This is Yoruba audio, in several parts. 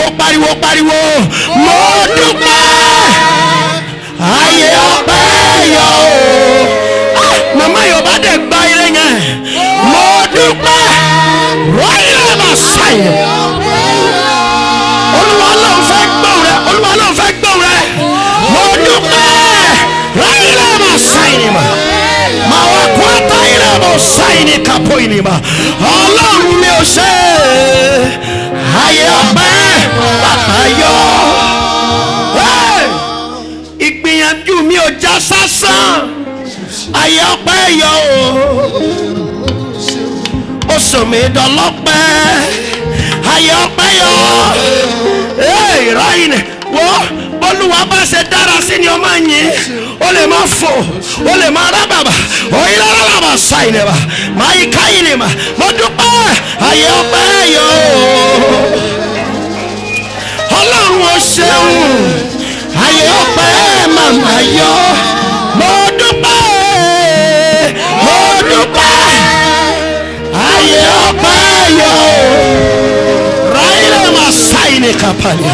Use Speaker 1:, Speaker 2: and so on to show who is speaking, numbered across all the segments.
Speaker 1: pariwo mo dúpẹ́ ayé ọpẹ́ yọ mama yóò bá dẹ̀ gba ilé yẹn mo dúpẹ́ ráyè máa sáyé Olúwa ló ń fẹ́ gbọ́ rẹ mo dúpẹ́ ráyè máa sáyé ma wá kó àtàyè máa sáyé kápó yìí ma Ọlọ́run mi ò ṣe ayé ọpẹ́ bàbá yọ ìgbìyànjú mi ò já sásán ayé ọpẹ́ yọ ó sọ mi dọlọ́pẹ́ ayé ọpẹ́ yọ ráyìn wọ́ Olúwa bá ṣe dára sí ni ọmọ yìí ó lè máa fò ó lè máa rábàbà òyìn rábàbà sáyìn ẹ̀bà máa yí káyìn ẹ̀bà mo dúpẹ́ ayé ọpẹ́ yọ Ọlọ́run ó ṣeun ayé ọpẹ́ màmá yọ mo dúpẹ́ ayé ọpẹ́ yọ ráyìn máa sáyìn kápálí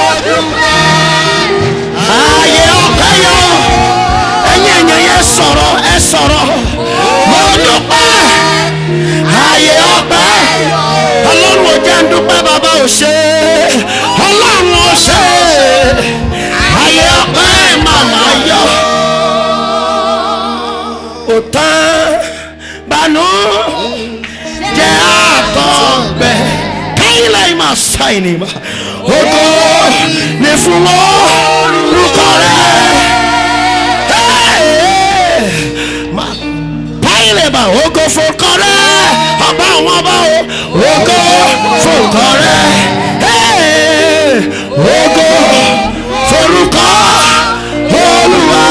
Speaker 1: ayé ọpẹ́ yọ ẹ̀yin yẹn sọ̀rọ̀ mo dúpẹ́ ayé ọpẹ́ Ọlọ́run ò jẹ́ ń dúpẹ́ bàbá ò ṣe Ọlọ́run ò ṣe ayé ọpẹ́ màmá yọ òtán bánú jẹ́ àtọ̀gbẹ́ káyìlá ìmọ̀ sáyìn ma ògo ní fún orúkọ rẹ̀ báyìí bá ògo fòkọ rẹ̀ ọba àwọn ọba ògo fòkọ rẹ̀ ògo forúkọ Olúwa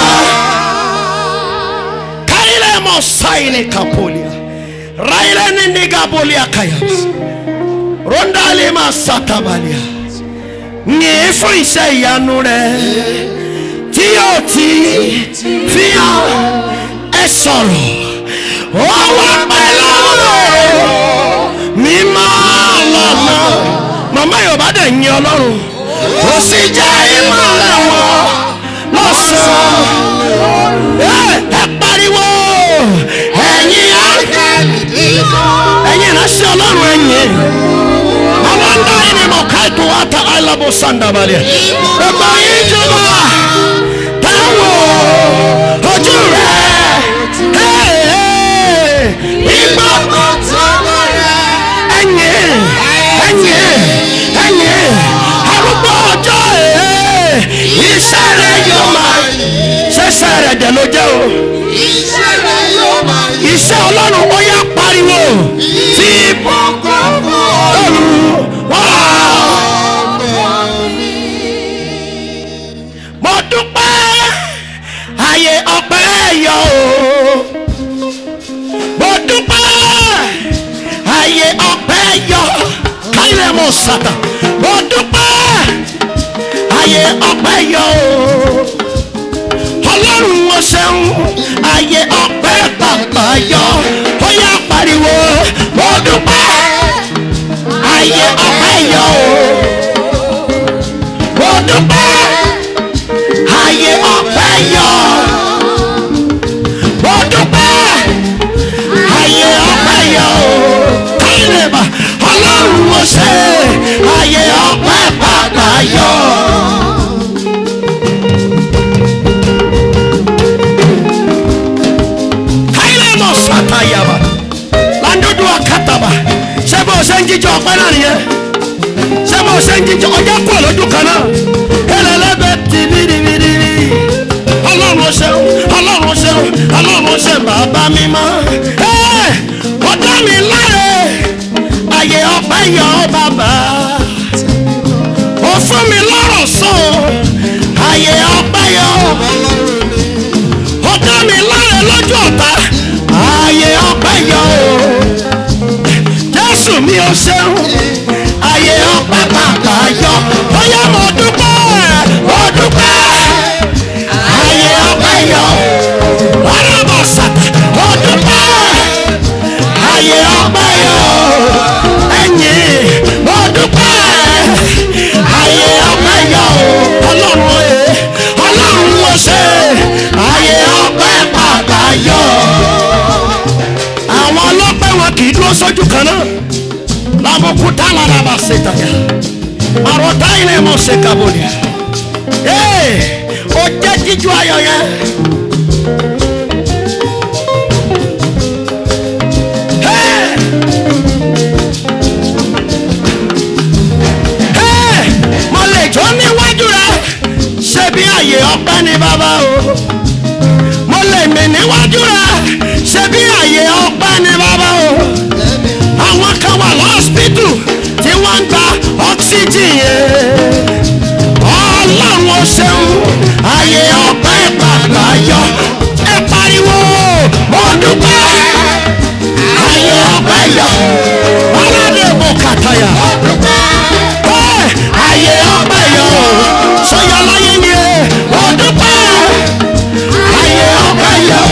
Speaker 1: káyìlá ìmọ̀ sáyìn kapolia ráyìlá ní gabolia kayas rondale ma satabalia ní fún iṣẹ́ ìyanu rẹ̀ tí yóò ti fi hàn ẹ sọ̀rọ̀ ó wà pẹ̀lú mímọ́ lọ́nà màmá Yorùbá dẹ̀ yin Ọlọ́run ó sì jẹ́ ìmọ̀lẹ̀ wọn lọ́sàn-án ẹ pariwo ẹ̀yin ìránṣẹ́ Ọlọ́run ẹ̀yin àwọn ọ̀dọ́ yìí ni mo ká ètò wáta alábò sandabalẹ̀ ẹgbẹ́ yìí jùlọ táwọn ojú rẹ̀ ìgbà ẹ̀yìn arúgbó ọjọ́ iṣẹ́ rẹ̀ yóò máa ṣẹ̀ṣẹ̀ rẹ̀ dẹ̀ ló jẹ́ o iṣẹ́ Ọlọ́run ó yá pariwo tí Olúwa mo dúpẹ́ ayé ọpẹ́ yọ mo dúpẹ́ ayé ọpẹ́ yọ káyọ̀ mọ̀ sàtà mo dúpẹ́ ayé ọpẹ́ yọ Ọlọ́run ó ṣeun ayé ọpẹ́ bàbá yọ ó yá pariwo mo dúpẹ́ ayé ọpẹ́ yọ mo dúpẹ́ ayé ọpẹ́ yọ mo dúpẹ́ ayé ọpẹ́ yọ káyọ̀lẹ́bà Ọlọ́run ó ṣe ayé ọpẹ́ bàbá yọ. káyọ̀lẹ́mọ̀ sàtàyàbà landodo akátàbà ṣé bó ṣe ń jíjọ ọpẹ́ náà nìyẹn ṣé bó ṣe ń jíjọ ọjọ́ kú ọ̀lọ́dún kan náà ẹlẹ́lẹ́bẹ̀ tì bìrìbìrì Ọlọ́run ṣeun Ọlọ́run ṣeun Ọlọ́run ṣe bàbá mímọ́ ó dá mi láre ayé ọpẹ́ yọ bàbá ó fún mi lọ́rọ̀ sọ ayé ọpẹ́ yọ ó dá mi láre lójú ọ̀tá ayé ọpẹ́ yọ Jésù mi ò ṣeun ayé ọpẹ́ bàbá yọ ó yá mo dúpẹ́ ayé ọpẹ́ yọ ọ̀rọ̀ bọ̀ sàtà mo dúpẹ́ ayé ọpẹ́ yọ ẹ̀yìn mo dúpẹ́ marabaseta ya. Marotaine mosekabonia. O jẹ́ jíjó ayọ̀ yẹn. Mo lè jó níwájú rẹ̀ ṣe bí àyè ọpẹ́ ni bàbá o. Mo lè mì níwájú rẹ̀ ṣe bí àyè ọpẹ́ ni bàbá o. Àwọn kan wà lọ́sípítù tí wọ́n ń gba oxygen yẹn. Ọlọ́run ó ṣeun ayé ọpẹ́ bàbá yọ. Ẹ pariwo mo dúpẹ́ ayé ọpẹ́ yọ. Ọlọ́dẹ mo kàtàyà. Ayé ọpẹ́ yọ. Sọyọ láyé ni ẹ mo dúpẹ́ ayé ọpẹ́ yọ.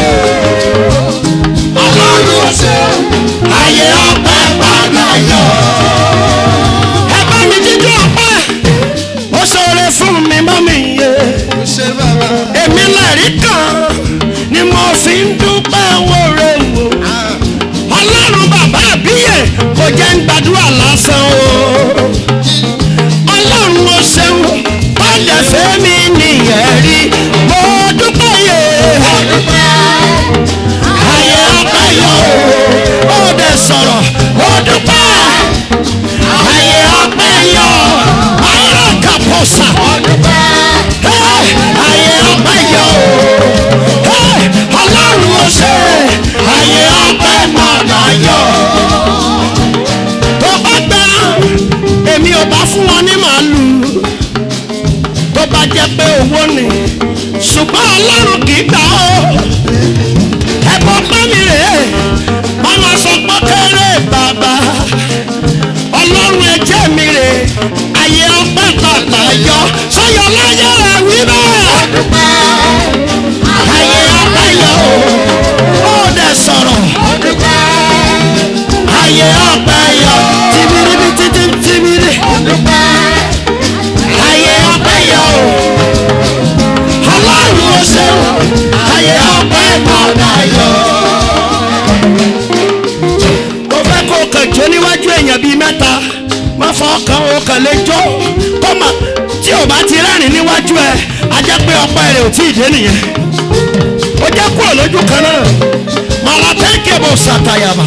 Speaker 1: Ọlọ́run ó ṣeun ayé ọpẹ́ bàbá yọ. Ẹ bá mi jíjó ọpẹ́. Ó ṣoore fún mi mọ́ mi yé. Èmi lẹ́rìí kan ni mo fi ń dúpẹ́ wóore wò. Ọlọ́run bàbá àbíyè kò jẹ́ ń gbàdúrà lásán o. Ọlọ́run ó ṣeun ọ̀dẹ̀ fẹ́mi nìyẹn rí. Mo dúpẹ́ yé. Ayé ọpẹ́ yọ o. Ó dẹ̀ sọ̀rọ̀. Mo dúpẹ́. Ayé ọpẹ́ yọ. Ayé kàpọ̀sà. Ayé ọpẹ́ yọ o. Ọlọ́run ó ṣe. Ayé ọpẹ́ mọ̀nà yọ. Tó bá gbà èmi ò bá fún wọn ní màálù. Tó bá jẹ́ pé owó ni. Ṣùgbọ́n Ọlọ́run kì í gbà ó. Ẹ̀bùn pẹ́ mi rèé. Màmá sọ pé kéré bàbá. Ọlọ́run ẹ̀jẹ̀ mi rèé. Ayé ọpẹ́ bàbá yọ. Sọ́yọ́ láyé rẹ̀ wí bẹ́ẹ̀. Ayé ọpẹ́ yọ o. Ó dẹ̀ sọ̀rọ̀. Ayé ọpẹ́ yọ. Tìmìrì bí títí tìmìrì. Ayé ọpẹ́ yọ o. Ọlọ́run ó ṣeun. Ayé ọpẹ́ bàbá yọ. Mo fẹ́ kó kàn jó níwájú èèyàn bíi mẹ́ta. Má fọ́ ọkàn o kàn lè jó. Kọ́mà tí o bá ti rẹ́rìn níwájú ẹ, a jẹ́ pé ọpẹ́ rẹ̀ ò tí ì dé nìyẹn. Ó jẹ́ kúrò lójú kan náà. Màlàtẹ́kẹ̀ bò ṣàtàyàmà.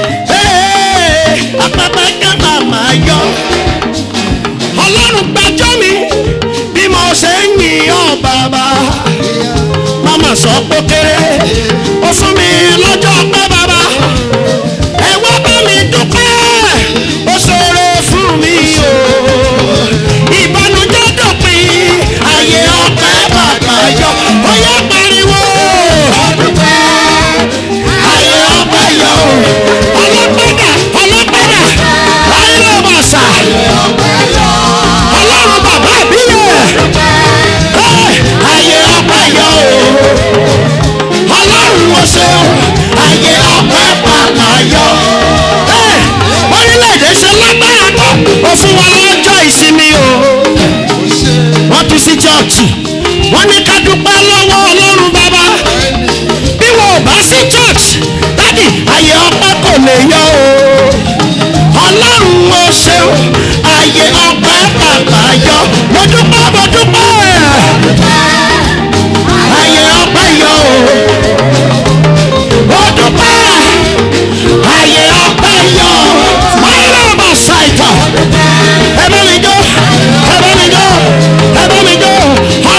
Speaker 1: Apẹ́pẹ́ kẹ́ta máa yọ. Ọlọ́run gbàjọ́ mi bí mo ṣe ń yìn ọ́ bàbá. Màmá sọ pé kéré. Ó fún mi lọ́jọ́ pẹ́ bàbá. Ẹ wá bá mi dúpẹ́. Ó ṣoore fún mi o. Ìbànújẹ́ dópin. Ayé ọpẹ́ bàbá yọ. Ó yẹ pariwo. Ayé ọpẹ́ yọ. Ọlọ́pàdà ọlọ́pàdà. Ayé ló bá sà. Ọlọ́run bàbá àbíyè. Ayé ọpẹ́ yọ o. Ọlọ́run ó ṣeun. Ayé ọpẹ́ bàbá yọ. Orílẹ̀-èdè ṣe lágbára tó. Ó fún wa lọ́jọ́ ìsinmi o. Wọ́n tún sí chọ́ọ̀chì. Wọ́n ní ká dúpẹ́ lọ́wọ́ Ọlọ́run bàbá. Bí wọn ò bá sí chọ́ọ̀chì, dádì ayé ọpẹ́ kò lè yọ o. Ọlọ́run ó ṣeun. Ayé ọpẹ́ bàbá yọ. Mo dúpẹ́ mo dúpẹ́. Ayé ọpẹ́ yọ o. Mo dúpẹ́. Ayé ọpẹ́ yọ. Máyọ̀ bá ṣàìtàn. Ẹ bá mi jó. Ẹ bá mi jó. Ẹ bá mi jó.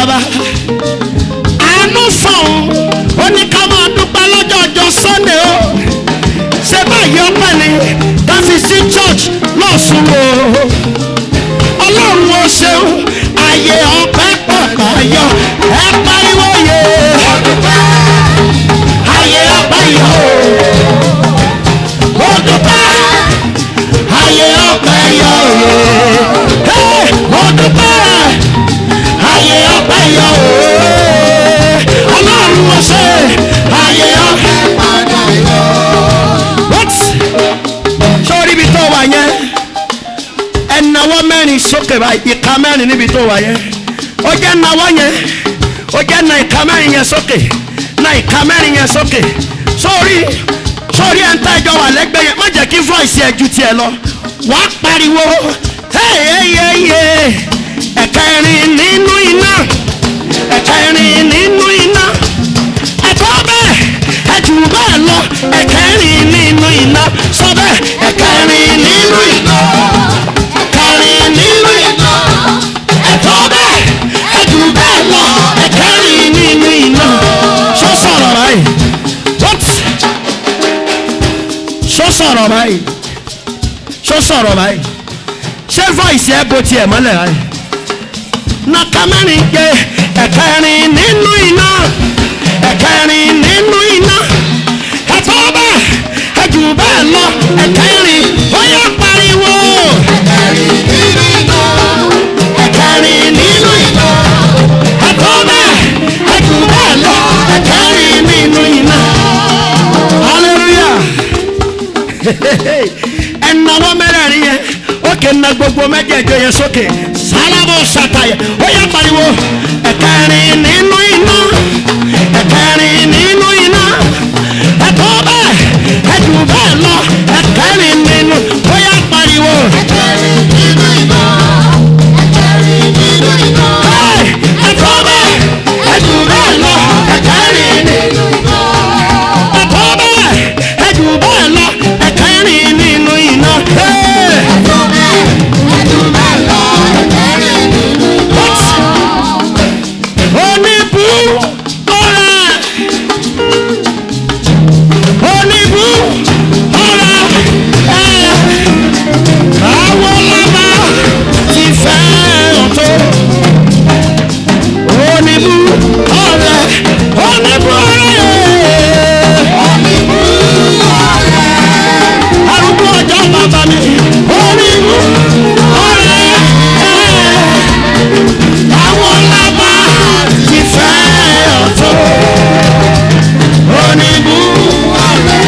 Speaker 1: bàbá àánú fọ̀hún ó ní ká máa dúpẹ́ lọ́jọ́jọ́ Sunday o ṣé báyìí ọpẹ́ ni ká fi sí church lọ́sùn o Ọlọ́run ó ṣeun ayé ọpẹ́ pọ̀pọ̀ yọ ẹ pariwo yẹ ayé ọpẹ́ yọ ó dúpẹ́ ayé ọpẹ́ yọ ó dúpẹ́ ayé ọpẹ́ yọ Ọlọ́run ó ṣe ayé ọpẹ́ padà yọ. sórí ibi tó wà yẹn ẹnáwó mẹ́rin sókè báyìí ìka mẹ́rin níbi tó wà yẹn ó jẹ́ náwó yẹn ó jẹ́ na ìka mẹ́rin yẹn sókè na ìka mẹ́rin yẹn sókè sórí ẹ̀ ń tẹ́jọ́ wà lẹ́gbẹ̀ẹ́ yẹn má jẹ́ kí voice ẹ̀ ju tiẹ̀ lọ wà á pariwo ẹ̀kẹrin nínú iná ẹ̀kẹrin nínú iná ẹ̀tọ́ bẹ́ẹ̀ ẹ̀jù bẹ́ẹ̀ lọ ẹ̀kẹrin nínú iná sọ bẹ́ẹ̀ ẹ̀kẹrin nínú iná ẹ̀kẹrin nínú iná ẹ̀tọ́ bẹ́ẹ̀ ẹ̀jù bẹ́ẹ̀ lọ ẹ̀kẹrin nínú iná sọ sọ̀rọ̀ báyìí sọ sọ̀rọ̀ báyìí sọ sọ̀rọ̀ báyìí ṣé voice ẹ̀ bó tiẹ̀ mọ́lẹ̀ báyìí nàkàmẹ́rin jẹ́ ẹ̀kẹrin nínú iná ẹ̀kẹrin nínú iná ẹ̀tọ́ bẹ́ẹ̀ ẹ̀jù bẹ́ẹ̀ lọ ẹ̀kẹrin bóyá pariwo ẹ̀kẹrin nínú iná ẹ̀kẹrin nínú iná ẹ̀tọ́ bẹ́ẹ̀ ẹ̀jù bẹ́ẹ̀ lọ ẹ̀kẹrin nínú iná hallelujah ẹ̀nàwó mẹ́rẹ̀ẹ̀rin yẹn ó kè ń na gbogbo mẹ́jẹ̀ẹ̀jọ yẹn sókè sálábọ̀ ṣàtàyà ó yẹ pariwo ẹ̀kẹrin nínú iná ẹ̀kẹrin nínú iná ẹ̀tọ́ bẹ́ẹ̀ ẹ̀jù bẹ́ẹ̀ lọ ẹ̀kẹrin nínú ó yẹ pariwo ẹ̀kẹrin nínú iná ẹ̀kẹrin nínú iná ẹ̀tọ́ bẹ́ẹ̀ ẹ̀jù bẹ́ẹ̀ lọ ẹ̀kẹrin nínú iná ẹ̀tọ́ bẹ́ẹ̀ ẹ̀jù bẹ́ẹ̀ lọ ẹ̀kẹrin nínú iná ẹ̀tọ́ bẹ́ẹ̀ ẹ̀jù bẹ́ẹ̀ lọ ẹ̀kẹrin nínú iná. Oníbú ọ̀rẹ́ oníbú ọ̀rẹ́ àwọn lábá ti fẹ́ ọ̀tọ̀ oníbú ọ̀rẹ́ oníbú ọ̀rẹ́ oníbú ọ̀rẹ́ arúgbó ọjọ́ bàbá mi oníbú ọ̀rẹ́ àwọn lábá ti fẹ́ ọ̀tọ̀ oníbú ọ̀rẹ́.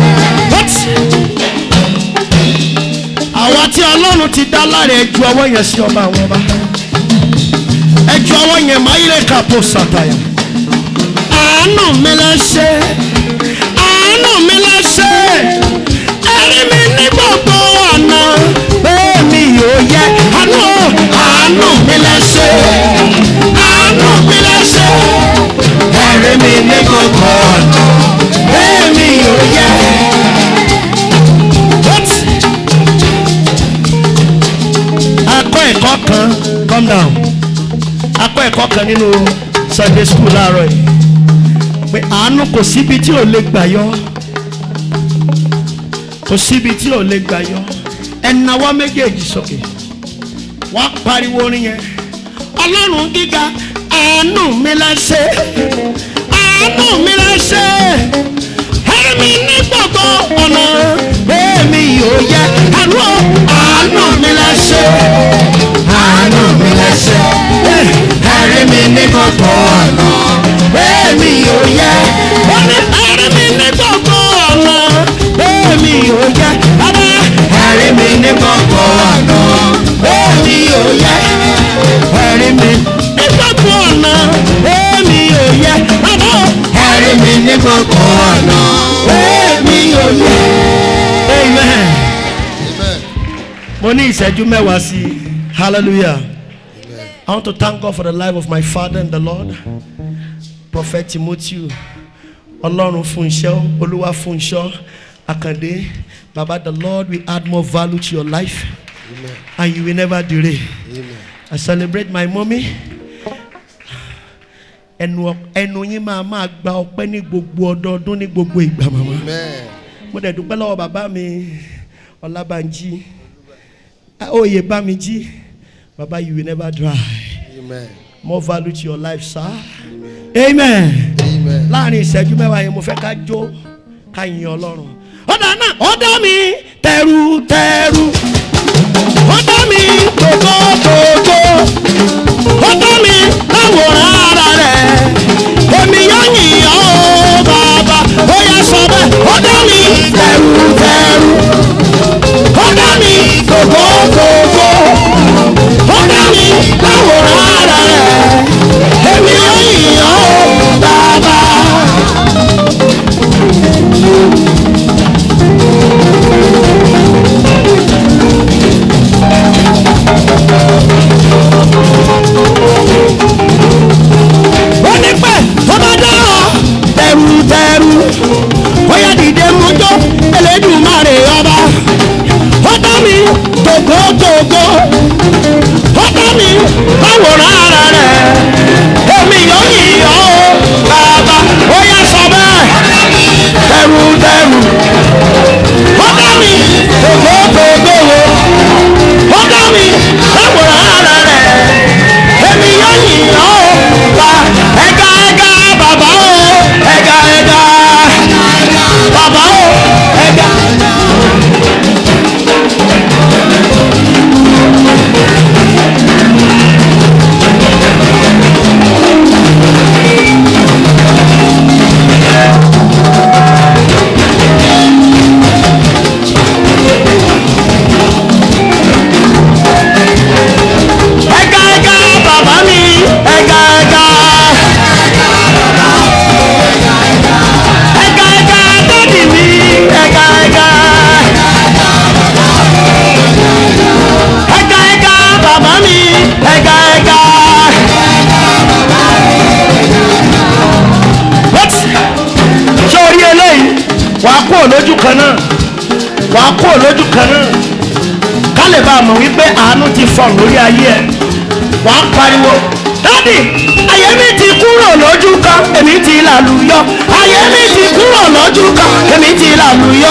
Speaker 1: àwa tí Ọlọ́run ti dá láre ẹjú ọwọ́ yẹn sí ọba àwọn ọba ẹjú ọwọ́ yẹn máa yẹ kápò sàtàyà àánú mi lẹ ṣe àánú mi lẹ ṣe ẹ̀rí mi ní gbogbo ọ̀nà bẹ́ẹ̀ mi yóò yẹ àánú mi lẹ ṣe àánú mi lẹ ṣe ẹ̀rí mi ní gbogbo ọ̀nà bẹ́ẹ̀ mi yóò yẹ. akọ ẹ̀kọ́ kan calm down akọ ẹ̀kọ́ kan nínú Sunday school láàárọ̀ yìí pé àánú kò síbi tí ò lè gbà yọ kò síbi tí ò lè gbà yọ ẹnáwó méjèèjì sókè wọ́n pariwo orin yẹn Ọlọ́run gíga àánú mi la ṣe àánú mi la ṣe ẹ̀rí mi ní gbogbo ọ̀nà èmi yóò yẹ àánú mi la ṣe àánú mi la ṣe ẹ̀rí mi ní gbogbo ọ̀nà èmi yóò yẹ ẹ̀rí mi ní gbogbo ọ̀nà èmi yóò yẹ ẹ̀rí mi ní gbogbo ọ̀nà èmi yóò yẹ ẹ̀rí mi ní gbogbo ọ̀nà èmi yóò yẹ ẹ̀rí mi ní gbogbo ọ̀nà èmi yóò yẹ. Amen. Mo ní ìṣẹ́jú mẹ́wàá sí hallelujah. I want to thank God for the life of my father and the Lord, Prophet Timothy Ọlọ́run Fúnṣọ́, Olúwa Fúnṣọ́ Akande. Baba, the Lord will add more value to your life. Amen. And you will never delay. Amen. I celebrate my mommy. ẹnu yín máa gba ọpẹ́ ní gbogbo ọdọọdún ní gbogbo ìgbà màmá. Mo dẹ̀ dúpẹ́ lọ́wọ́ bàbá mi Ọlábánjí Oyèbámijí. Baba, you will never dry. Amen. More value to your life, sir. Amen. Amen. Láàrin ìṣẹ́jú mẹ́wàá yẹn mo fẹ́ ká jó ká yin Ọlọ́run. Ọ̀dà mi tẹ̀rù tẹ̀rù. Ọ̀dà mi tòótọ́ tòótọ́. Ọ̀dà mi láwòrán ara rẹ̀. Èmi yóò yìn ọ́ bàbá. Ó yẹ sọ bẹ́ẹ̀. Ọ̀dà mi tẹ̀rù tẹ̀rù. Ọ̀dà mi tòótọ́ tòótọ́. Ọ̀dà mi láwòrán ara rẹ̀. Èmi yóò yìn ọ́ bàbá. Ó ní pé ọba dáhọ̀ tẹ̀rù tẹ̀rù. Ó yá dìde mọ́jọ́ Elédùmarè ọba. Ọ̀dà mi tògo tògo. Ọ̀dà mi láwòrán ara rẹ̀. Èmi yóò yìn ọ́ bàbá. Ó yá sọ bẹ́ẹ̀. Tẹ̀rù tẹ̀rù. Ọ̀dà mi tògo tògo. Ọ̀dà mi láwòrán ara rẹ̀. Èmi yóò yìn ọ́ bàbá. Ẹ̀gá ẹ̀gá bàbá o. Ẹ̀gá ẹ̀gá bàbá o. Ẹ̀gá. Lójú kan náà wà á kó lójú kan náà ká lè bá a mọ̀ wípé àánú ti fọ̀ lórí ayé ẹ̀ wà á pariwo dádì ayé mi ti kúrò lójú kan èmi ti làlùyọ ayé mi ti kúrò lójú kan èmi ti làlùyọ.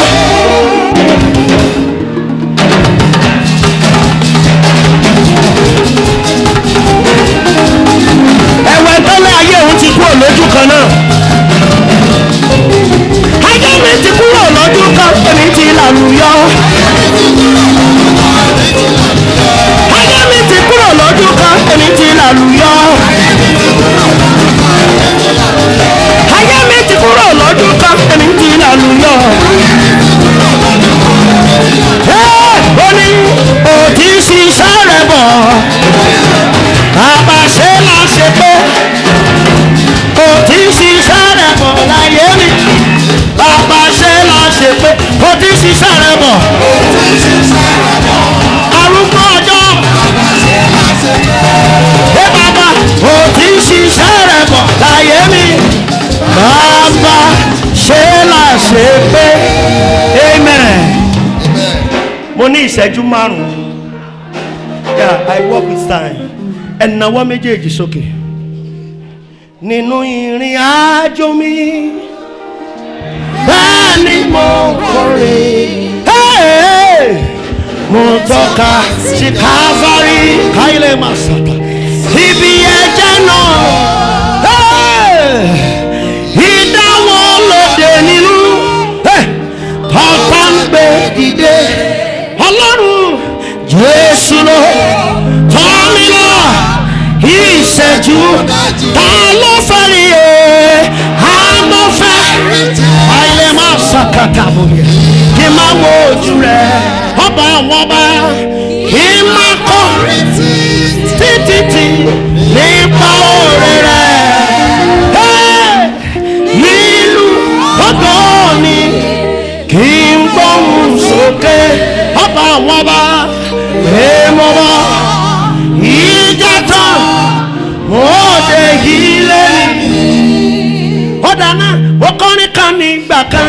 Speaker 1: ẹ̀wẹ̀ tọ́lẹ̀ ayé òun ti kúrò lójú kan náà. Ayé mi ti kúrò lọ́dún kan, èmi ti làlùyọ. Ayé mi ti kúrò lọ́dún kan, èmi ti làlùyọ. Ayé mi ti kúrò lọ́dún kan, èmi ti làlùyọ. Ó ní òtí ṣiṣẹ́ rẹ̀ bọ̀, àbàṣe là ṣe pé òtí ṣiṣẹ́ rẹ̀ bọ̀ láyé mi. Bàbá ṣe la ṣe pé ó ti ṣiṣẹ́ rẹ̀ bọ̀. Arúgbó ọjọ́. Ẹ bàbá ó ti ṣiṣẹ́ rẹ̀ bọ̀ láyé mi. Bàbá ṣe la ṣe pé. Amen. Mo ní ìṣẹ́jú márùn-ún. Yeah, I work with time. Ẹ̀nàwọ́ méjèèjì sókè. Nínú ìrìn àjò mi. Bẹ́ẹ̀ni mo kọrin, mo tọ́ka sí Calvary, káyọ̀lẹ̀ máa sàtà, ibi ẹ̀jẹ̀ náà, ìdáwọ́ lóde nínú, ọ̀tá ń gbé dìde, Ọlọ́run Jésù ló tọ́ mi lọ, ìṣẹ́jú ta ló fẹ́ rí àmọ́ fẹ́. Ayé máa sàkàtà bòye kí n máa wo ojú rẹ̀ ọba àwọn ọba kí n máa kọ́ títí nípa oore rẹ̀. Ìlú ọgọ́ ni kí n gbóhùn sókè ọba àwọn ọba èèmọ̀ bọ̀ ìjà tán mo dé ilé ni. Ọ̀dà náà ó kọrin kan nígbà kan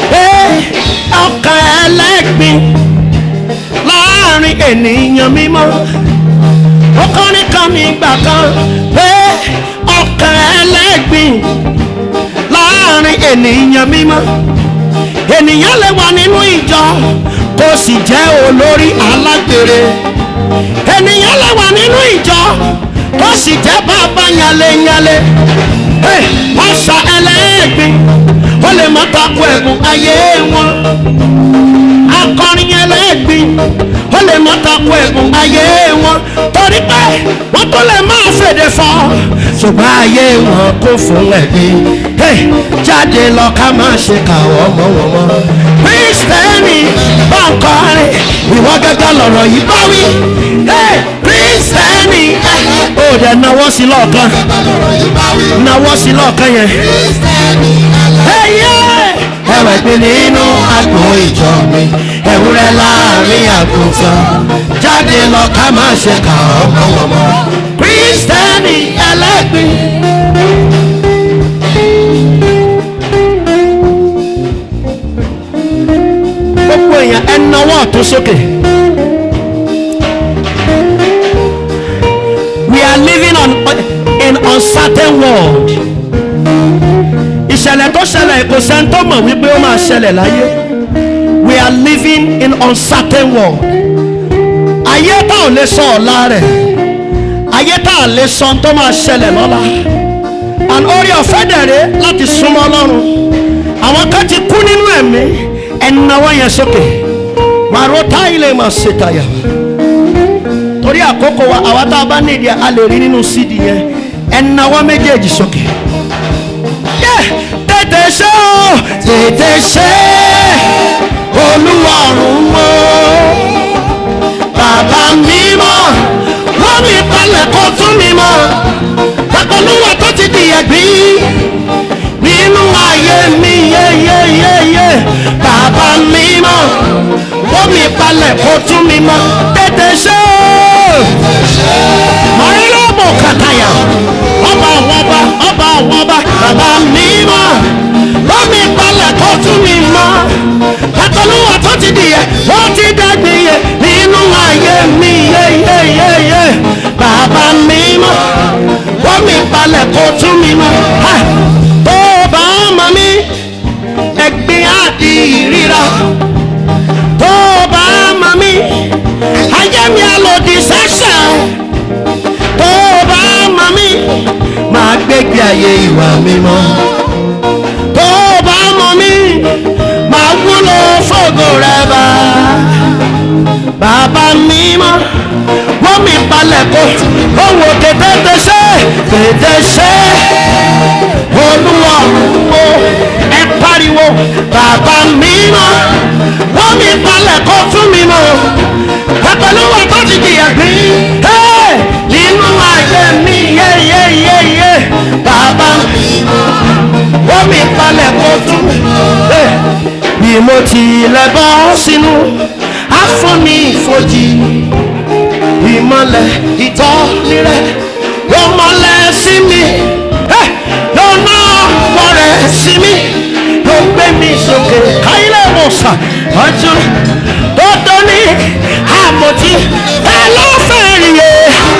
Speaker 1: ọkàn ẹlẹ́gbin láàrin ènìyàn mímọ́. Ó kọrin kan nígbà kan ọkàn ẹlẹ́gbin. láàrin ènìyàn mímọ́. Ènìyàn lè wà nínú ìjọ kó sì jẹ́ olórí alágbèrè. Ènìyàn lè wà nínú ìjọ kó sì jẹ́ bàbá yànlẹ́yànlẹ́. Wọ́n sọ ẹlẹ́gbin ó lè mọ́ tako ẹ̀gùn ayé wọn. Akọrin ẹlẹ́gbin ó lè mọ́ tako ẹ̀gùn ayé wọn. Torí pé wọ́n tó lè máa fèdè fọ́ ṣùgbọ́n ayé wọn kò fún ẹ̀gbin. Jáde lọ ká máa ṣe kàwọ́ mọ́ wọn mọ́. Kristẹni bá ń kọrin ìwọ gẹ́gẹ́ lọ̀rọ̀ yìí bá wí. Kristẹni ó dẹ̀ náwó sí lọ́ọ̀kan, náwó sí lọ́ọ̀kan yẹn. Ẹ̀wẹ̀ gbé nínú àgbo ìjọ mi, ewúrẹ́ láàrin àgùntàn. Jáde lọ ká máa ṣe kàwọ́ mọ́ wọn mọ́. Kristẹni ẹlẹ́gbin. Gbogbo èèyàn ẹ nawọ́ ọ̀tún sókè. We are living in uncertain world. Ìṣẹ̀lẹ̀ tó ṣẹlẹ̀ kò sẹ́ni tó mọ̀ wípé ó máa ṣẹlẹ̀ láyé. We are living in uncertain world. Ayé tá ò lè sọ ọ̀la rẹ̀. Ayé tá ò lè sọ tó máa ṣẹlẹ̀ lọ́la. And orí ọ̀fẹ́ dẹ̀rẹ́ láti súnmọ́ Ọlọ́run. Àwọn kan ti kú nínú ẹ̀mí. Ẹnáwó yẹn sókè. Màrúta ilé mà ṣètàyà. Torí àkókò wa àwa tá a bá nídìí a lè rí nínú sídì yẹn. Ẹnáwó méjèèjì sókè. Tètè ṣe o, tètè ṣe Olúwa ọ̀run mọ́. Bàbá mímọ́, wọ́n mi palẹ̀ kó tún mi mọ́. Olúwa tó ti di ẹ̀gbin nínú ayé mi yéyéyéyé. Bàbá mímọ́, wọ́n mi palẹ̀ kó tún mi mọ́. Tètè ṣe o. Mọ̀rẹ́lọ́mọ̀ kàtàyà. Ọba àwọn ọba, ọba àwọn ọba. Bàbá mímọ́, wọ́n mi palẹ̀ kó tún mi mọ́. Olúwa tó ti di ẹ̀, wọ́n ti dàgbé yẹ nínú ayé mi yéyéyéyé. Bàbá mímọ́, wọ́n mi palẹ̀ kó tún mi mọ́. Tó bá mọ̀ mí, ẹ̀gbin àdì ìríra. Tó bá mọ̀ mí, ayé mi àlòdì sẹ́sẹ̀. Tó bá mọ̀ mí, máa gbégbé ayé ìwà mímọ́. Tó bá mọ̀ mí, máa wúlò fògo rẹ̀ bá. Bàbá mímọ́, wọ́n mi palẹ̀ kó owó tètè ṣe, tètè ṣe. Olúwa wo ẹ pariwo. Bàbá mímọ́, wọ́n mi palẹ̀ kó fún mi mọ́. Olúwa tó ti di ẹ̀gbin nínú ayé mi yéyéyéyé. Bàbá mímọ́, wọ́n mi palẹ̀ kó fún mi mọ́. Bí mo tilẹ̀ bọ́ sínú afúnni ìfojì, ìmọ̀lẹ̀ ìtọ́ni rẹ̀ ló mọ̀lẹ̀ sí mi. Lọ́nà ọ̀pọ̀ rẹ̀ sí mi ló gbé mi sókè. Káyílẹ̀ mọ̀sà ọjọ́ tó tó ní àmọ̀tí ẹ ló fẹ́ rí e.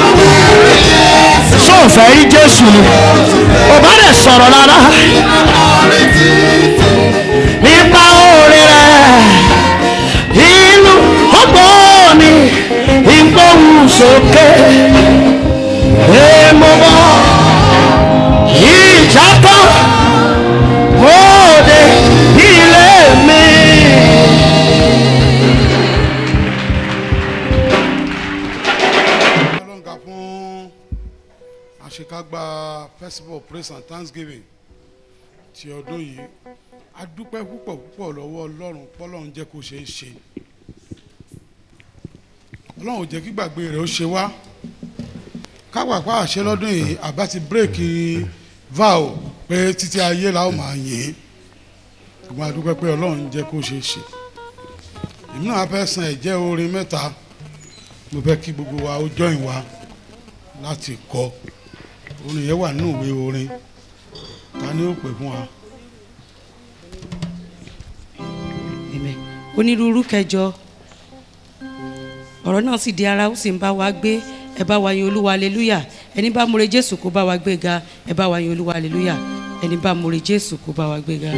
Speaker 1: Sọ̀fẹ́ rí Jésù ni ò bá dẹ̀ sọ̀rọ̀ rárá nípa oore rẹ̀. Inú ọgbọ́n ni ìgbóhùn sókè. Èmo bọ̀ ìjà kan mọ́ọ̀dé ilé mi.
Speaker 2: Ọlọ́ǹkà fún àṣekágbá festival praise and thanksgiving ti ọdún yìí. A dúpẹ́ púpọ̀ púpọ̀ lọ́wọ́ Ọlọ́run pọ́lọ́run jẹ́ kó ṣeé ṣe. Ọlọ́run ò jẹ́ kí gbàgbé rẹ̀ ó ṣe wá. Kápápá àṣẹ lọ́dún yìí àbá ti bírèkì vow pé títí ayé la ó máa yìn. Ṣùgbọ́n a dúpẹ́ pé Ọlọ́run jẹ́ kó ṣeé ṣe. Èmi náà fẹ́ san ẹ̀jẹ́ orin mẹ́ta. Mo fẹ́ kí gbogbo wa ó join wa láti kọ. Orin yẹn wà nínú ìwé orin. Ta ni ó pè fún wa?
Speaker 3: Onírúurú kẹjọ ọ̀rọ̀ náà sì di ara ó sì ń bá wa gbé. Ẹ bá wa yin Olúwa hallelujah. Ẹni bá múre Jésù kó bá wa gbé ga. Ẹ bá wa yin Olúwa hallelujah. ẹni bá mórí Jésù kó bá wa gbéga.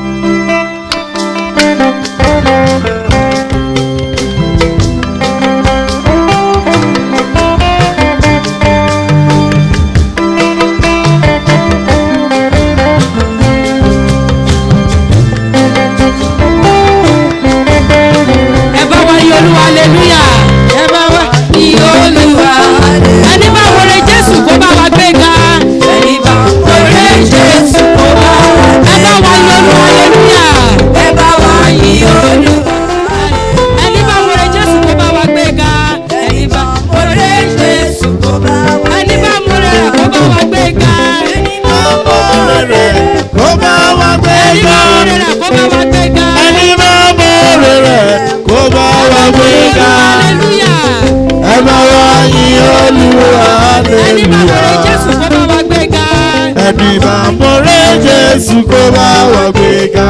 Speaker 3: ẹ bá wa yìn Olúwa hallelujah. ẹ bá wa yìn Olúwa ẹni bá mórí Jésù kó bá wa gbéga. ẹni bá mórí Jésù kó bá wa gbéga. ẹ bá wa yìn Olúwa hallelujah. ẹ bá wa yìn Olúwa ẹni bá mórí Jésù kó bá wa gbéga. ẹni bá mórí Jésù kó bá wa gbéga. ẹni bá mórí rẹ̀ kó bá wa gbéga. ẹni bá mórí rẹ̀
Speaker 1: kó bá wa gbéga.
Speaker 3: ẹni bá mórí rẹ̀ kó bá wa gbéga.
Speaker 1: hallelujah.
Speaker 3: ẹ bá wa yìn Olúwa
Speaker 1: ẹni bá mórí Jésù kó bá wa gbéga.
Speaker 3: ẹni bá mórí Jésù kó bá wa gbéga.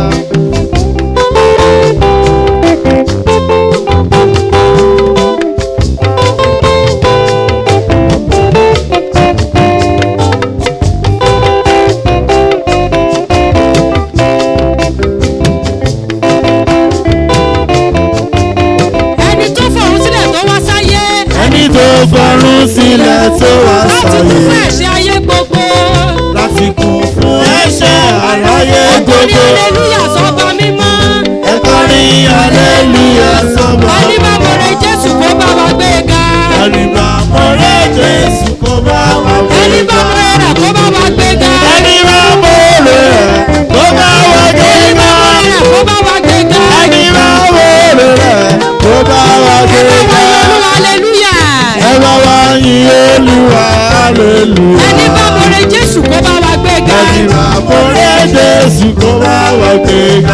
Speaker 1: ẹni tó fọ̀run sílẹ̀ tó wá sáyé.
Speaker 3: ẹni tó fọ̀run sílẹ̀ tó wá
Speaker 1: láti kú fún
Speaker 3: sáyé
Speaker 1: ẹ̀ṣẹ̀ ayé gbogbo.
Speaker 3: láti kú fún ẹ̀ṣẹ̀ aráyé
Speaker 1: ẹ̀kọ́rí
Speaker 3: gbogbo.
Speaker 1: hallelujah sọ́ba mímọ́.
Speaker 3: ẹ kọrin hallelujah sọ́ba.
Speaker 1: ẹni bá mórí Jésù kó bá wa gbéga.
Speaker 3: ẹni bá mórí Jésù kó bá wa
Speaker 1: ẹni bá
Speaker 3: gbéga.
Speaker 1: mórí rẹ̀ kó bá wa gbéga.
Speaker 3: ẹni bá mórí rẹ̀ kó bá wa
Speaker 1: ẹni bá
Speaker 3: gbéga.
Speaker 1: mórí rẹ̀ kó bá wa gbéga.
Speaker 3: ẹni bá mórí rẹ̀ kó bá wa
Speaker 1: ẹ bá wa yìn
Speaker 3: gbéga.
Speaker 1: Olúwa hallelujah.
Speaker 3: ẹ bá wa yìn Olúwa hallelujah.
Speaker 1: ẹni bá mórí Jésù kó bá wa gbéga.
Speaker 3: ẹni bá mórí Jésù kó bá wa gbéga.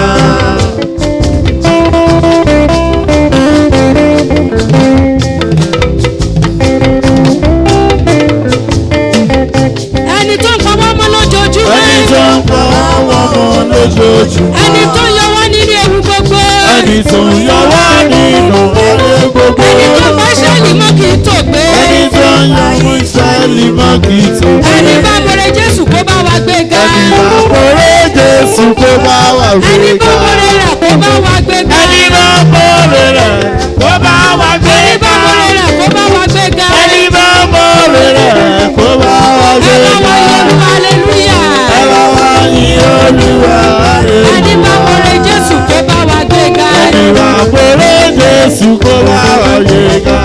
Speaker 1: ẹni tó ń pamọ́ mọ́ lójoojúmọ́.
Speaker 3: ẹni tó ń pa àwọn ọmọ lójoojúmọ́.
Speaker 1: ẹni tó yọ wá nínú ewu gbogbo.
Speaker 3: ẹni tó ń yọ wá nínú wọlé gbogbo.
Speaker 1: ẹni tó mọ Ísírẹ́lì mọ́ kì í tó gbé.
Speaker 3: ẹni tó ń yọ mú Ísírẹ́lì mọ́ kì í tó gbé.
Speaker 1: ẹni bá mórí Jésù kó bá wa gbéga.
Speaker 3: ẹni bá mórí Jésù kó bá wa
Speaker 1: ẹni bá
Speaker 3: gbéga.
Speaker 1: mórí rẹ̀ kó bá wa gbéga.
Speaker 3: ẹni bá mórí rẹ̀ kó bá wa
Speaker 1: ẹni bá
Speaker 3: gbéga.
Speaker 1: mórí rẹ̀ kó bá wa gbéga.
Speaker 3: ẹni bá mórí rẹ̀ kó bá wa
Speaker 1: ẹ bá wa yìn
Speaker 3: gbéga.
Speaker 1: Olúwa hallelujah.
Speaker 3: ẹ bá wa yìn Olúwa
Speaker 1: ẹni bá mórí Jésù kó bá wa gbéga.
Speaker 3: ẹni bá mórí Jésù kó bá wa gbéga.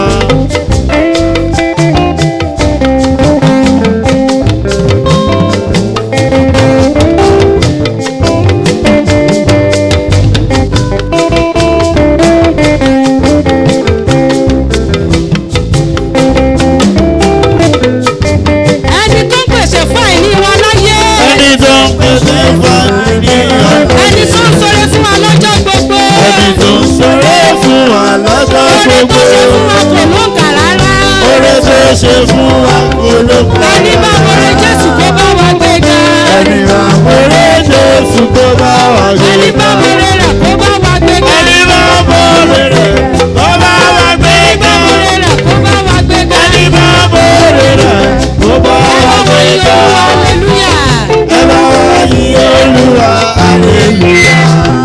Speaker 1: ẹni tó ń pèsè fún àìní wa láyé.
Speaker 3: ẹni tó ń pèsè fún ènìyàn.
Speaker 1: ẹni tó ń ṣoore fún wa lọ́jọ́ gbogbo.
Speaker 3: ẹni tó ń sọ̀rọ̀ fún wa lọ́jọ́
Speaker 1: oore tó ṣe fún
Speaker 3: gbogbo.
Speaker 1: wa kò ló ń kà rárá.
Speaker 3: oore tó ṣe fún wa kò ló kọ́.
Speaker 1: ẹni bá mórí Jésù kó bá wa gbéga.
Speaker 3: ẹni bá mórí Jésù kó bá wa
Speaker 1: ẹni bá
Speaker 3: gbéga.
Speaker 1: mórí rẹ̀ kó bá wa gbéga.
Speaker 3: ẹni bá mórí rẹ̀ kó bá wa gbéga.
Speaker 1: mórí rẹ̀ kó bá wa gbéga.
Speaker 3: ẹni bá mórí rẹ̀ kó bá
Speaker 1: ẹ
Speaker 3: wa
Speaker 1: bá wa yìn
Speaker 3: gbéga.
Speaker 1: Olúwa hallelujah.
Speaker 3: ẹ bá wa yìn Olúwa hallelujah.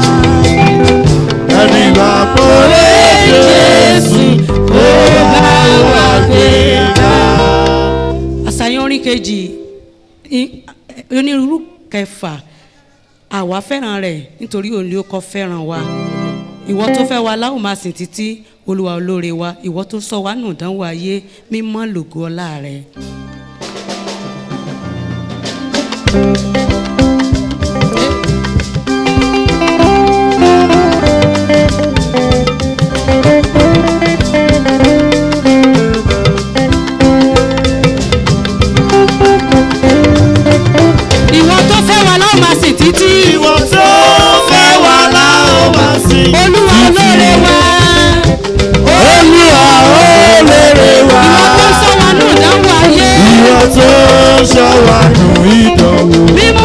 Speaker 3: ẹni bá mórí Jésù kó bá wa gbéga. àṣàyàn orin kejì onírúurú kẹfà àwa fẹ́ràn rẹ̀ nítorí òun ló kọ́ fẹ́ràn wa ìwọ tó fẹ́ wa láwọn máa sìn títí Olúwa olóore wa ìwọ tó sọ wá nù dánwò ayé mímọ́ lògo ọlá rẹ̀.
Speaker 1: ìwọ tó fẹ́ wa láwọn máa sìn títí.
Speaker 3: ìwọ tó fẹ́ wa láwọn máa sìn.
Speaker 1: Olúwa olóore wa.
Speaker 3: Olúwa olóore wa.
Speaker 1: ìwọ tó sọ wa nù dánwò ayé.
Speaker 3: ìwọ tó sọ wá nù ìdánwò.
Speaker 1: mímọ́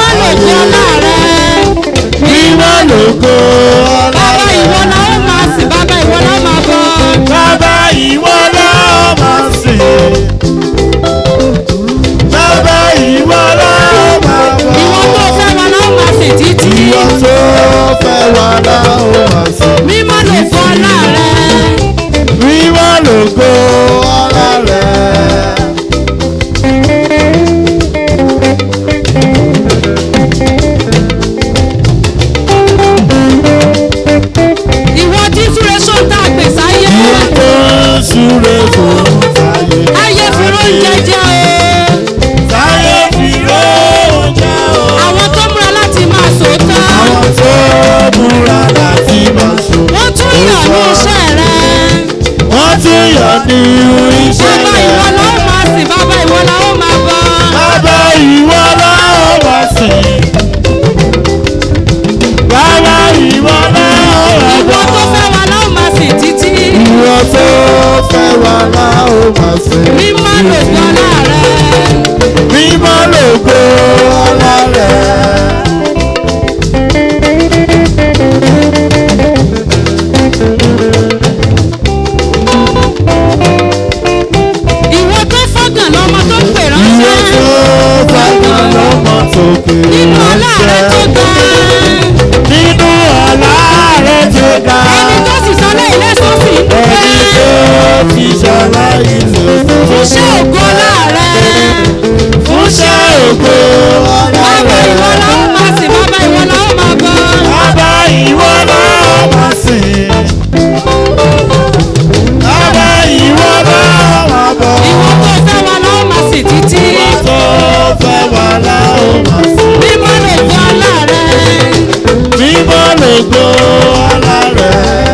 Speaker 4: sìn.
Speaker 3: mímọ́ lògo ọlá rẹ.
Speaker 4: Mímọ́ lògo ọlá rẹ.
Speaker 3: ìwọ tó fọ́gàn lọ́mọ tó pè ránṣẹ́.
Speaker 4: Ìwọ tó fọ́gàn lọ́mọ tó pè ránṣẹ́.
Speaker 3: nínú ọlá rẹ tó ga.
Speaker 4: Nínú ọlá rẹ tó ga.
Speaker 3: ẹni tó sì sọ lẹ́yìn lẹ́sọ̀ sí
Speaker 4: Ẹni
Speaker 3: dúpẹ́.
Speaker 4: tó fi ṣọlá ìlú.
Speaker 3: fúnṣẹ́ ògo ọlá rẹ.
Speaker 4: Fúnṣẹ́ ògo ọlá
Speaker 3: bàbá
Speaker 4: rẹ.
Speaker 3: ìwọ la ó máa sìn, bàbá ìwọ la ó máa bọ.
Speaker 4: Bàbá ìwọ la ó máa sìn. Bàbá ìwọ la ó máa bọ̀.
Speaker 3: ìwọ tó fẹ́ wa la ó máa sìn títí.
Speaker 4: Ìwọ tó fẹ́ wa la ó máa sìn.
Speaker 3: mímọ́ lògo ọlá rẹ.
Speaker 4: Mímọ́ lògo ọlá rẹ.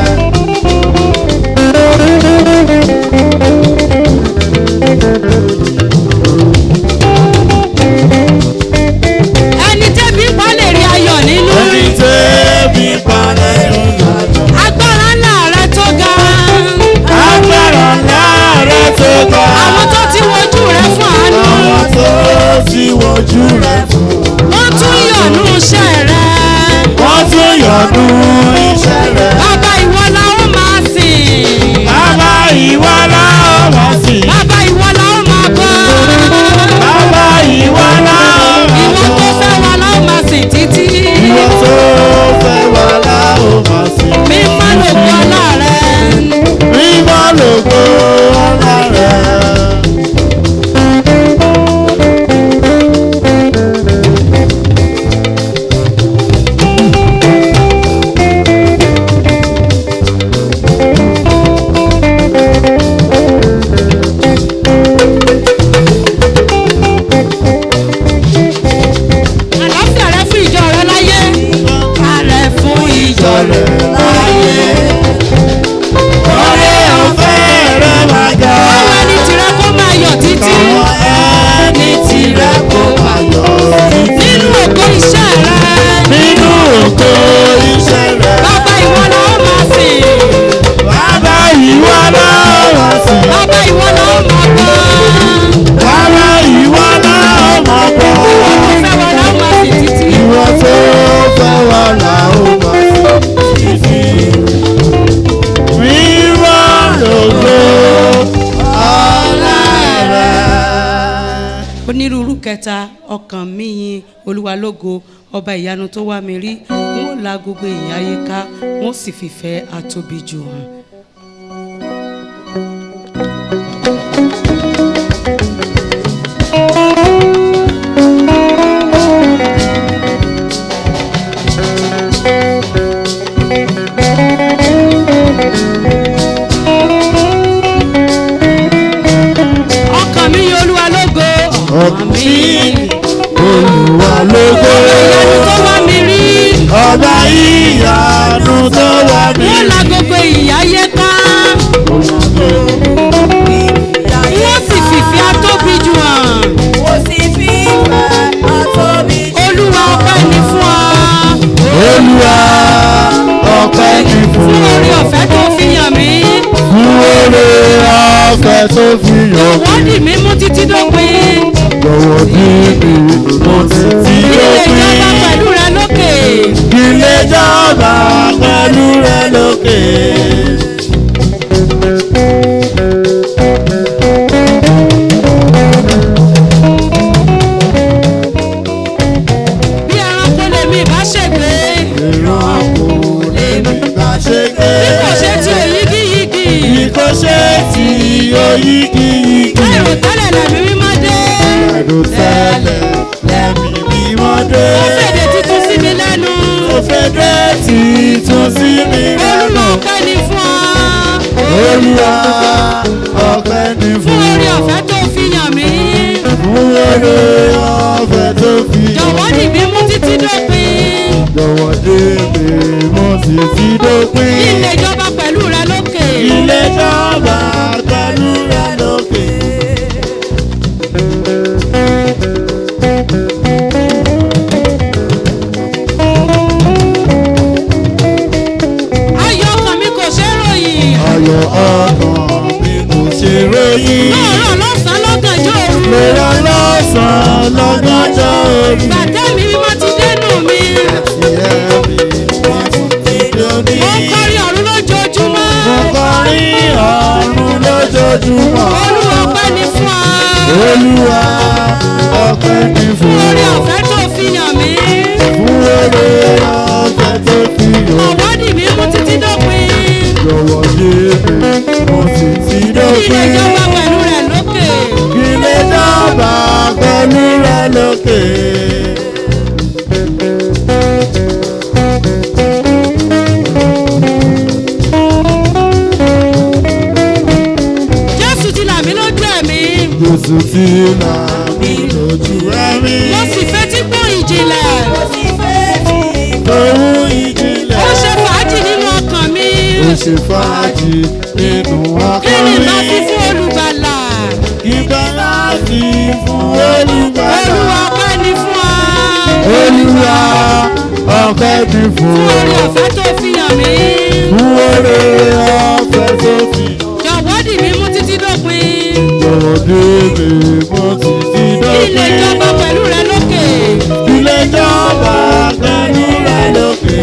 Speaker 3: ẹni tẹ́bi pa lè rí ayọ̀ nínú.
Speaker 4: Ẹni tẹ́bi palẹ̀ ìrìnàjò.
Speaker 3: agbára ńlá rẹ tó ga.
Speaker 4: Agbára ńlá rẹ tó ga.
Speaker 3: àwọn tó ti wojú rẹ fún àánú.
Speaker 4: Àwọn tó ti wojú rẹ fún.
Speaker 3: wọ́n tún yọ̀nú iṣẹ́ rẹ.
Speaker 4: Wọ́n tún yọ̀nú iṣẹ́ rẹ.
Speaker 3: bàbá ìwọ la ó máa sìn.
Speaker 4: Bàbá ìwọ la ó máa sìn.
Speaker 3: bàbá ìwọ la ó máa bọ́.
Speaker 4: Bàbá ìwọ la ó máa
Speaker 3: ìwọ tó
Speaker 4: bọ̀.
Speaker 3: fẹ́ wa la ó máa sìn títí.
Speaker 4: Ìwọ tó fẹ́ wa la ó máa sìn.
Speaker 3: mímọ́ lògo ọlá rẹ.
Speaker 4: Mímọ́ lògo ọlá rẹ.
Speaker 3: àlàáfíà rẹ fún ìjọ rẹ láyé. ààrẹ fún ìjọ rẹ láyé.
Speaker 4: Oore ọ̀fẹ́ rẹ máa ga.
Speaker 3: àwọn ẹni tìrẹ kó máa yọ̀ títí.
Speaker 4: Àwọn ẹni tirẹ̀ kó máa yọ̀ títí.
Speaker 3: nínú ògo iṣẹ́ rẹ.
Speaker 4: Nínú ògo iṣẹ́ rẹ.
Speaker 3: bàbá ìwọ la ó máa sìn.
Speaker 4: Bàbá ìwọ la ó máa sìn.
Speaker 3: bàbá ìwọ la ó máa bọ́.
Speaker 4: Bàbá ìwọ la ó máa bọ̀.
Speaker 3: ìwọ tó fẹ́ wa la ó máa sìn títí.
Speaker 4: Ìwọ tó fẹ́ wa la ó máa sìn títí. Mímọ́ lògo ọlá rẹ.
Speaker 3: onírúurú kẹta ọkàn mi yin olúwa lógo ọba ìyanu tó wá mi rí wọn ò la gbogbo èèyàn ayé ká wọn ò sì fìfẹ́ àtóbi jù hàn. ọkàn mi yin olúwa lógo ọkàn mi yin
Speaker 4: Olúwa lógo.
Speaker 3: ìyanu tó wá mi rí
Speaker 4: Ọba ìyanu tó wà mí.
Speaker 3: wọn ò la gbogbo èèyàn ayé ká wọn ò sì fìfẹ́ àtóbi jù hàn. olúwa ọpẹ́ ni fún ọ.
Speaker 4: Olúwa ọpẹ́ ni fún
Speaker 3: fún
Speaker 4: ọ.
Speaker 3: orí ọ̀fẹ́ tó fi yàn mí.
Speaker 4: Fún oore ọ̀fẹ́ tó fi yàn
Speaker 3: wọ́n
Speaker 4: mí.
Speaker 3: dì mí mú títí dópin.
Speaker 4: Jọ̀wọ́ bí mi mo ti ti
Speaker 3: ilé ìjọba
Speaker 4: dópin.
Speaker 3: pẹ̀lú rẹ lókè.
Speaker 4: Ilé jọba pẹ̀lú rẹ lókè.
Speaker 3: bí ẹranko lèmi ìbá ṣègbè.
Speaker 4: Ìrànkò lèmi bá ṣe gbé.
Speaker 3: bí kò ṣe ti òyígíyigì.
Speaker 4: Bí kò ṣe ti oyígíyigì.
Speaker 3: láìrò tẹ́lẹ̀ lẹ̀mí mímọ́ dé.
Speaker 4: Ẹ̀dùn tẹ́lẹ̀ lẹ́mí mímọ́ dé.
Speaker 3: ó fèdè títún sí mi lẹ́nu.
Speaker 4: Ó fẹ́ dé títún sí mi
Speaker 3: olúwa
Speaker 4: lẹ́nu.
Speaker 3: ọpẹ́ ni fún ọ.
Speaker 4: Olúwa ọpẹ́ ni
Speaker 3: fún
Speaker 4: fún
Speaker 3: orí
Speaker 4: ọ.
Speaker 3: ọ̀fẹ́ tó fi yàn mí.
Speaker 4: Fún oore ọ̀fẹ́ tó fi yàn
Speaker 3: jọ̀wọ́ dì mí mú títí dópin.
Speaker 4: Jọ̀wọ́ dé mi mo sì ti dópin.
Speaker 3: ilé ìjọba pẹ̀lú rẹ lókè.
Speaker 4: Ilé jọba pẹ̀lú rẹ lókè.
Speaker 3: ayọ̀ ọkàn mi kò ṣe é ròyìn.
Speaker 4: Ayọ̀ ọkàn mi kò ṣe ròyìn.
Speaker 5: forúkọ.
Speaker 3: Olúwa ọpẹ́ ni fún ọ.
Speaker 5: Olúwa ọpẹ́ ni
Speaker 3: Fún
Speaker 5: fún
Speaker 3: oore
Speaker 5: ọ.
Speaker 3: ọ̀fẹ́ tó fi yàn mí.
Speaker 5: Fún oore ọ̀fẹ́ tó fi yàn.
Speaker 3: Ọ̀wọ́dì mi mú títí dópin.
Speaker 5: Jọ̀wọ́ dé mi, mo sì ti
Speaker 3: Kí ilé
Speaker 5: dópin.
Speaker 3: jọba pẹ̀lú rẹ̀ lókè.
Speaker 5: Kí lè dábà pẹ̀lú rẹ lókè.
Speaker 3: Jésù ti là mí lójú ẹ̀mí.
Speaker 5: Jésù ti là mí lójú ẹ̀mí.
Speaker 3: Mo sì fetí gbọ́ ìjìnlẹ̀.
Speaker 5: Ohun ìjìnlẹ̀.
Speaker 3: Ó ṣe fàájì nínú ọkàn mi.
Speaker 5: Ó ṣe fàájì nínú
Speaker 3: Kí
Speaker 5: ọkàn
Speaker 3: ni
Speaker 5: mi.
Speaker 3: bá fi fún olùgbàlà?
Speaker 5: Ìgbà láti fún olùgbàlà.
Speaker 3: Olúwa ọpẹ́ ni fún ọ.
Speaker 5: Olúwa ọpẹ́ ni fún
Speaker 3: Fún oore
Speaker 5: ọ.
Speaker 3: ọ̀fẹ́ tó fi yàn mí.
Speaker 5: Fún oore ọ̀fẹ́ tó fi yàn.
Speaker 3: Jọ̀wọ́ dì mí mú títí dópin.
Speaker 5: Jọ̀wọ́ dé mi, mo sì ti
Speaker 3: Kí ilé
Speaker 5: dópin.
Speaker 3: jọba pẹ̀lú rẹ̀ lókè.
Speaker 5: Ilé jọba pẹ̀lú rẹ lókè.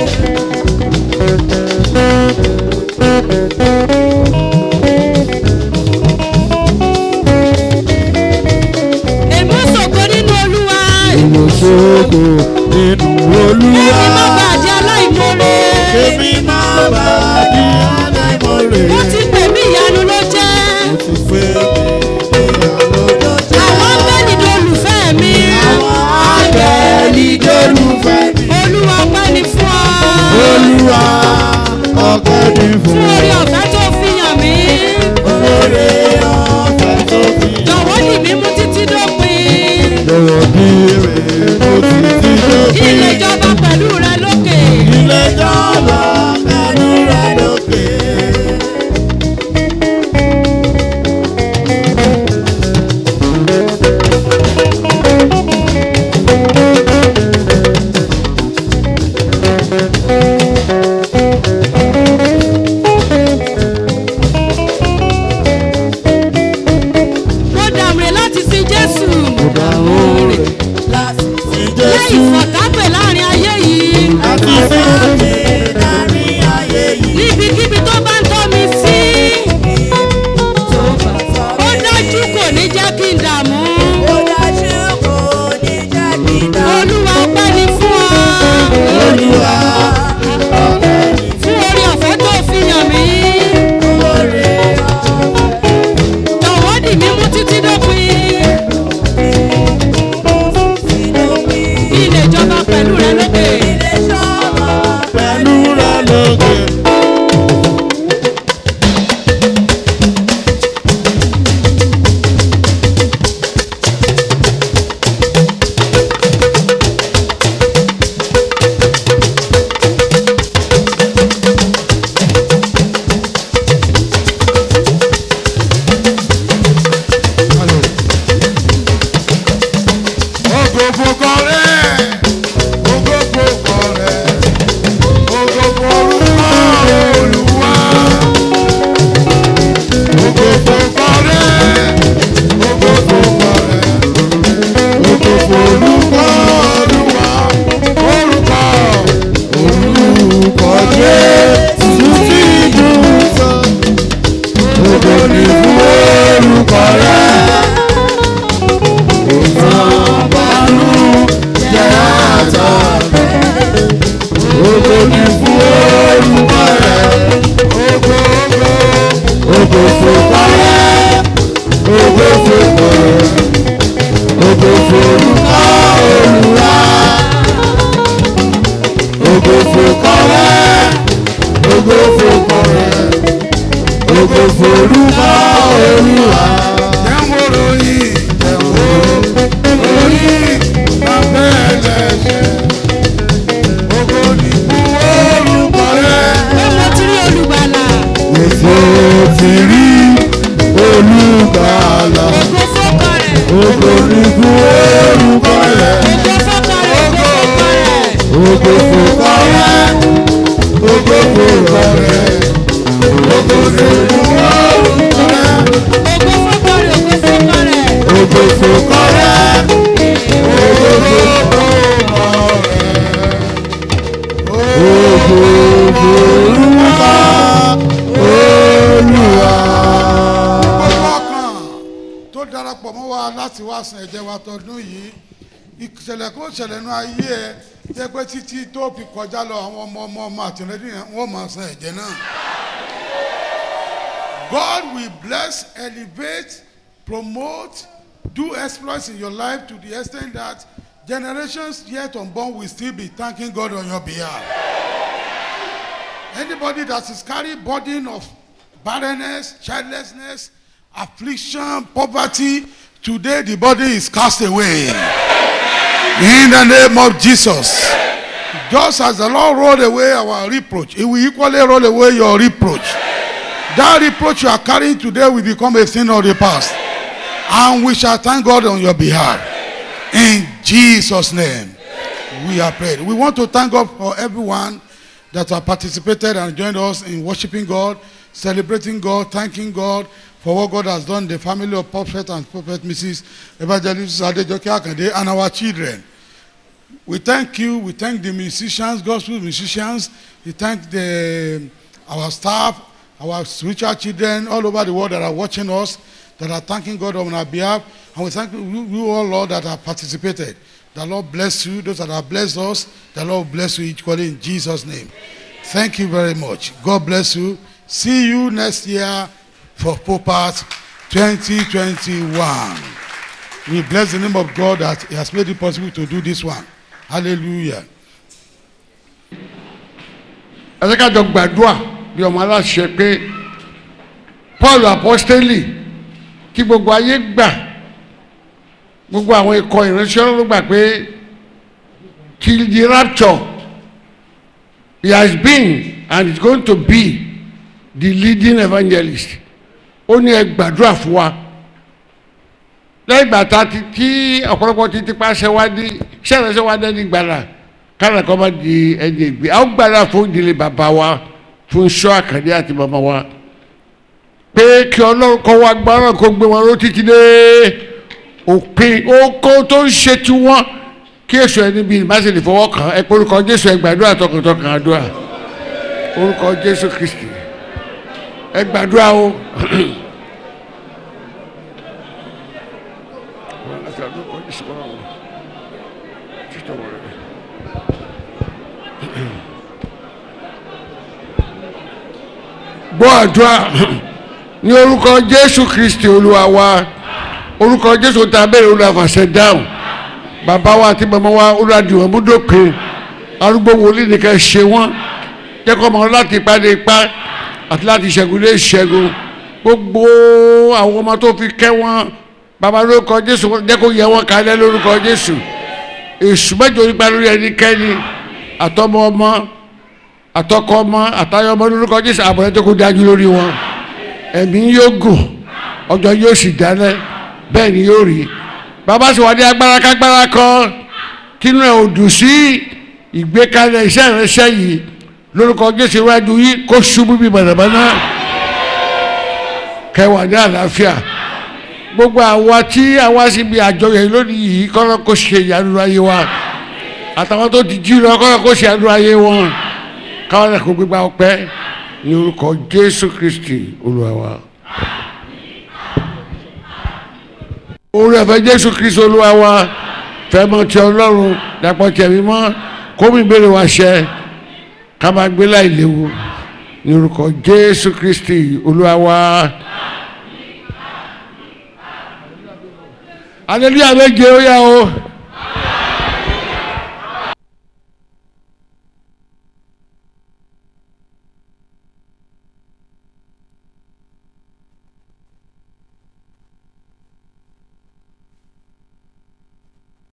Speaker 3: Èmi ṣògo nínú Olúwa.
Speaker 5: Ìmọ̀ṣogo nínú Olúwa.
Speaker 3: Èmi má bàjẹ́ aláìmoore.
Speaker 5: Èmi máa bá di aláìmoore.
Speaker 3: Ó ti pè mí ìyanu ló jẹ́.
Speaker 5: Mo ti fẹ́ mi ìyàlódọ́ jẹ́.
Speaker 3: Àwọn bẹ́ẹ̀ni dolùfẹ́ mi.
Speaker 5: Àgbẹ̀lì dólùfẹ́ mi.
Speaker 3: Olúwa ọpẹ́ ni fún ọ.
Speaker 5: Olúwa ọpẹ́ ni fún
Speaker 3: Fún
Speaker 5: ọ.
Speaker 3: oore ọ̀fẹ́ tó fi yàn mí.
Speaker 5: Oore ọ̀fẹ́ tó fi yàn.
Speaker 3: Jọ̀wọ́ dì mí mú títí dópin.
Speaker 5: Jọ̀wọ́ bí rẹ̀ mo ti ti
Speaker 3: Kí ilé
Speaker 5: dópin.
Speaker 3: jọba pẹ̀lú rẹ̀ lókè.
Speaker 5: Ilé jọba pẹ̀lú rẹ lókè.
Speaker 3: Mo dàmúre láti sin Jésù.
Speaker 5: Ìdáhùn láti fi Jésù.
Speaker 3: Lẹ́yìn fọ̀tápẹ̀ láàrin ayé yìí.
Speaker 5: Láti fi láàrin ayé yìí.
Speaker 3: Níbikíbi tó bá ń tọ́ mi sí. Ó dájú kò ní jẹ́ kí n dààmú. Olúwa ọpẹ́ ni fún ọ.
Speaker 5: Olúwa
Speaker 3: Fún oore ọ̀fẹ́ tó fi yàn mí. Jọ̀wọ́ dì mí mú títí dópin. Kí ilé jọba pẹ̀lú rẹ̀ lókè.
Speaker 5: pẹ̀lú rẹ lókè.
Speaker 2: Ògògò rẹ̀, ògògò rẹ̀, ògògò orúkọ Olúwa. Ògògò rẹ̀, ògògò rẹ̀, ògògò orúkọ Olúwa.
Speaker 5: Orúkọ Jésù tí dùn sọ. Ògo ni fún orúkọ rẹ. Ìtànbánú jẹ́ àtàrẹ. Ògo ni fún orúkọ rẹ. Ògo fòkọ rẹ. Ògo fòkọ rẹ. Ògo fòrúkọ Olúwa. Ògo fòkọ rẹ. Ògo fòkọ rẹ. Ògo fòrúkọ Olúwa.
Speaker 2: Jẹ́wọ́ ròyìn, jẹ́wọ́ ròyìn, bàbá ẹlẹ́ṣẹ̀. Ògo ni fún orúkọ rẹ̀.
Speaker 3: Pé mo ti rí olùgbàlà.
Speaker 5: Èso ti rí olùgbàlà.
Speaker 3: Ògo fọ́kọ rẹ̀.
Speaker 5: Ògo ni fún orúkọ rẹ.
Speaker 3: Ògo fọ́kọ rẹ̀. Ògo fọ́kọ rẹ̀.
Speaker 5: Ògo fòkọ rẹ. Ògo fòkọ rẹ. Ògo fòkọ rẹ.
Speaker 3: Ògo fọ́kọ rẹ̀. Ògo fọ́kọ rẹ̀.
Speaker 5: Ògo fòkọ rẹ. Ògo fòkọ rẹ. Ògo fòrúkọ Olúwa.
Speaker 2: láti wá san ẹ̀jẹ̀ wa tọdún yìí ìṣẹ̀lẹ̀ kó ṣẹlẹ̀ nú ayé ẹ jẹ́ pé títí tó fi kọjá lọ àwọn ọmọ àtìlẹ́yìn yẹn wọ́n máa san ẹ̀jẹ̀ náà. God will bless, elevate, promote, do exploits in your life to the extent that generations yet unborn will still be thanking God on your behalf. Anybody that is carrying burden of barrenness, childlessness, affliction, poverty, today the body is cast away. In the name of Jesus. Just as the Lord rolled away our reproach, He will equally roll away your reproach. That reproach you are carrying today will become a thing of the past. And we shall thank God on your behalf. In Jesus' name, we are prayed. We want to thank God for everyone that have participated and joined us in worshiping God, celebrating God, thanking God for what God has done in the family of Prophet and Prophet Mrs. Evangelist Adejoke Akande and our children. We thank you. We thank the musicians, gospel musicians. We thank our staff, our spiritual children all over the world that are watching us, that are thanking God on our behalf. And we thank you all, Lord, that have participated. The Lord bless you. Those that have blessed us, the Lord bless you equally in Jesus' name. Thank you very much. God bless you. See you next year for Popat 2021. We bless the name of God that He has made it possible to do this one. Hallelujah.
Speaker 6: Ẹ jẹ́ ká jọ gbàdúrà bí ọmọ aláṣẹ pé Paul apostoli kí gbogbo ayé gbà gbogbo àwọn ikọ̀ ìránṣẹ́ ló gbà pé till the rapture he has been and is going to be the leading evangelist. Ó ní ẹ gbàdúrà fún wa lẹ́yìn ìgbà tá tí ọ̀pọ̀lọpọ̀ ti pa ṣẹ́wádìí ṣẹ́rẹ̀ṣẹ́wádìí ní gbàrà kára kọ́ bá di ẹni ìgbé àwọn gbàdúrà fún ìdílé bàbá wa fún Ṣọ́ Àkàndé àti màmá wa pé kí Ọlọ́run kọ́ wa gbọ́ràn kó gbé wọn ló títí dé òpin oko tó ń ṣe tí wọ́n kí èso ẹni bíi ìbáṣe lè fọwọ́ kàn ẹ pé orúkọ Jésù ẹ gbàdúrà tọkàntọkàn àdúrà orúkọ Jésù Kristi ẹ gbàdúrà o. Gbọ́ àdúrà ní orúkọ Jésù Kristi Olúwa wa orúkọ Jésù tá a bẹ̀rẹ̀ Olúwa fàṣẹ dáhùn bàbá wa àti màmá wa Olúwa dì wọ́n mú dópin arúgbó wòlíì nìkan ṣe wọ́n jẹ́ kó mọ̀ láti ìpàdé ipá àti láti ṣẹ́gun lé ṣẹ́gun gbogbo àwọn ọmọ tó fi kẹ́ wọn bàbá lórúkọ Jésù jẹ́ kó yẹ wọn kalẹ̀ lórúkọ Jésù èṣù mẹ́jọ nípa lórí ẹnikẹ́ni àtọmọ ọmọ àtọkọ ọmọ àtayọ ọmọ lórúkọ Jésù àbọ̀rẹ́ tó kó dájú lórí wọn ẹ̀mí yóò gùn ọjọ́ yóò sì dálẹ̀ bẹ́ẹ̀ ni yóò rí bàbá sì wà ní agbára kágbára kan kínú ẹ̀ ò dùn sí ìgbékalẹ̀ iṣẹ́ ìránṣẹ́ yìí lórúkọ Jésù iwájú yìí kó ṣubú bí mọ̀nàmọ́ná kẹwàá ní àlàáfíà gbogbo àwa tí àwa síbi àjọyọ̀ yìí lónìí yìí kọ́nà kó ṣe ìyanu ayé wa àtàwọn tó ti jí lọ kọ́nà kó ṣe ìyanu ayé wọn káwọn ẹ̀kọ́ gbígbà ọpẹ́ ní orúkọ Jésù Kristi Olúwa wa. orí ẹ̀fẹ̀ Jésù Kristi Olúwa wa fẹ́mọ̀ tí Ọlọ́run dàpọ̀ tẹ̀mí mọ́ kó mi ìbéèrè wa ṣẹ ká máa gbé láì léwu ní orúkọ Jésù Kristi Olúwa wa. Hallelujah méje ó yá o.